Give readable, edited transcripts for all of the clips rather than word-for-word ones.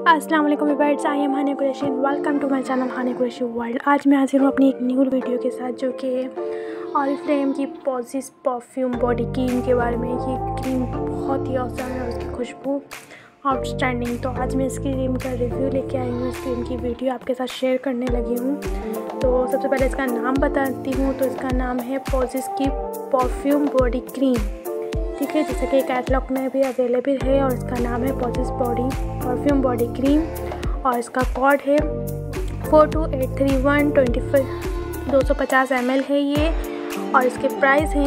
अस्सलाम वालेकुम viewers, I am Hania Qureshi, welcome to my channel Hania Qureshi world. आज मैं हाजिर हूँ अपनी एक न्यू वीडियो के साथ जो कि ऑरिफ्लेम की पॉजिस परफ्यूम बॉडी क्रीम के बारे में। ये क्रीम बहुत ही औसम है और उसकी खुशबू आउटस्टैंडिंग। तो आज मैं इस क्रीम का रिव्यू लेके आई हूँ, इस क्रीम की वीडियो आपके साथ शेयर करने लगी हूँ। तो सबसे पहले इसका नाम बताती हूँ। तो इसका नाम है पॉजिस की परफ्यूम बॉडी क्रीम, ठीक है, जैसे कि कैटलॉग में भी अवेलेबल है। और इसका नाम है पॉजिस परफ्यूम बॉडी क्रीम और इसका कोड है 4283125 250 ml है ये। और इसके प्राइस हैं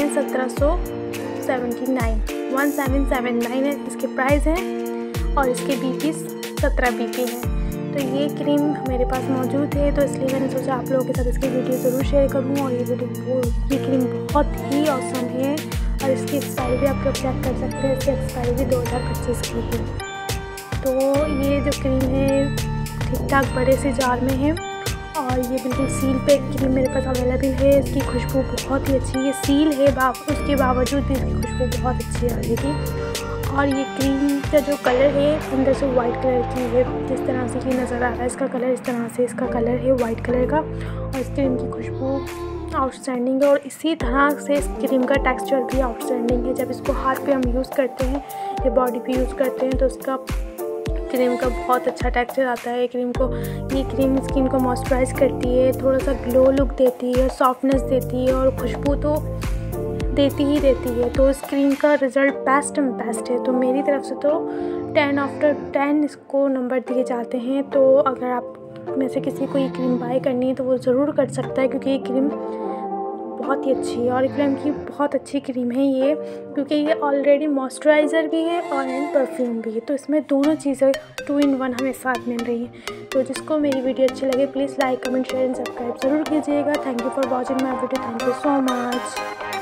1779 है इसके प्राइस हैं। और इसके BP 17 BP हैं। तो ये क्रीम मेरे पास मौजूद है, तो इसलिए मैंने सोचा आप लोगों के साथ इसकी वीडियो ज़रूर शेयर करूँ। और ये क्रीम बहुत ही औसम है और इसकी एक्सपायरी भी आप लोग चेक कर सकते हैं। इसकी एक्सपायरी भी 2025 की है। तो ये जो क्रीम है ठीक ठाक बड़े से जार में है और ये बिल्कुल सील पे क्रीम मेरे पास अवेलेबल है। इसकी खुशबू बहुत ही अच्छी है, सील है उसके बावजूद भी इसकी खुशबू बहुत अच्छी आ रही थी। और ये क्रीम का जो कलर है अंदर से वाइट कलर की है, जिस तरह से ये नज़र आ रहा है इसका कलर, इस तरह से इसका कलर है वाइट कलर का। और इस क्रीम की खुशबू आउटस्टैंडिंग है और इसी तरह से इस क्रीम का टेक्सचर भी आउटस्टैंडिंग है। जब इसको हाथ पे हम यूज़ करते हैं या बॉडी पे यूज़ करते हैं तो इसका क्रीम का बहुत अच्छा टेक्सचर आता है। ये क्रीम स्किन को मॉइस्चराइज करती है, थोड़ा सा ग्लो लुक देती है, सॉफ्टनेस देती है और खुशबू तो देती ही देती है। तो इस क्रीम का रिज़ल्ट बेस्ट है। तो मेरी तरफ से तो 10/10 इसको नंबर दिए जाते हैं। तो अगर आप में से किसी को ये क्रीम बाय करनी है तो वो ज़रूर कर सकता है, क्योंकि ये क्रीम बहुत ही अच्छी है। ऑरिफ्लेम की बहुत अच्छी क्रीम है ये, क्योंकि ये ऑलरेडी मॉइस्चराइज़र भी है और एंड परफ्यूम भी है। तो इसमें दोनों चीज़ें 2 in 1 हमें साथ मिल रही हैं। तो जिसको मेरी वीडियो अच्छी लगे please like, comment, share and subscribe ज़रूर कीजिएगा। Thank you for watching my video. Thank you so much.